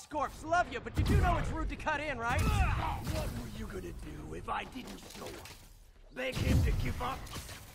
Oscorps love you, but you do know it's rude to cut in, right? What were you gonna do if I didn't show up? Beg him to give up?